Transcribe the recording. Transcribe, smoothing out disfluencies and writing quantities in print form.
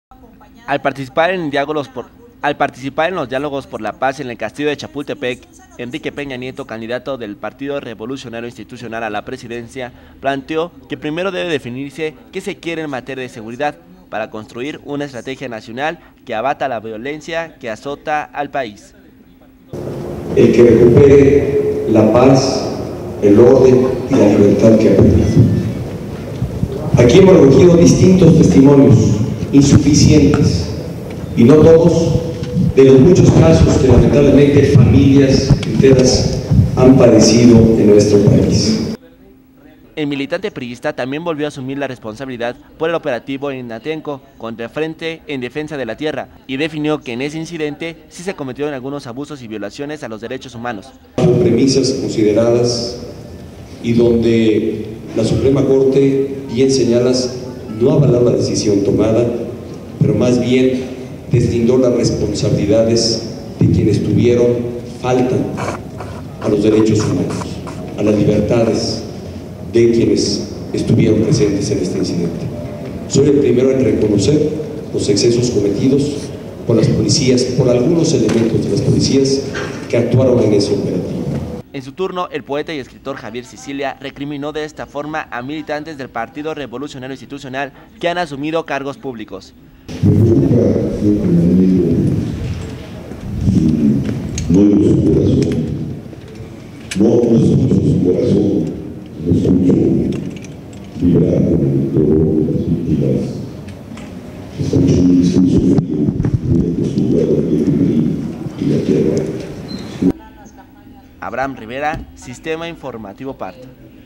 Al participar en los diálogos por la paz en el castillo de Chapultepec, Enrique Peña Nieto, candidato del Partido Revolucionario Institucional a la presidencia, planteó que primero debe definirse qué se quiere en materia de seguridad para construir una estrategia nacional que abata la violencia que azota al país. El que recupere la paz, el orden y la libertad que ha perdido. Aquí hemos recogido distintos testimonios, insuficientes, y no todos, de los muchos casos que lamentablemente familias enteras han padecido en nuestro país. El militante priista también volvió a asumir la responsabilidad por el operativo en Atenco contra el Frente en Defensa de la Tierra y definió que en ese incidente sí se cometieron algunos abusos y violaciones a los derechos humanos. Hubo premisas consideradas y donde la Suprema Corte, bien señalas, no avaló la decisión tomada, pero más bien deslindó las responsabilidades de quienes tuvieron falta a los derechos humanos, a las libertades de quienes estuvieron presentes en este incidente. Soy el primero en reconocer los excesos cometidos por las policías, por algunos elementos de las policías que actuaron en ese operativo. En su turno, el poeta y escritor Javier Sicilia recriminó de esta forma a militantes del Partido Revolucionario Institucional que han asumido cargos públicos. No escucho su corazón, no escucho su corazón, no escucho vibrar con el dolor de las víctimas, escucho un discurso frío, muy acostumbrado al bien y la tierra. Abraham Rivera, Sistema Informativo Parto.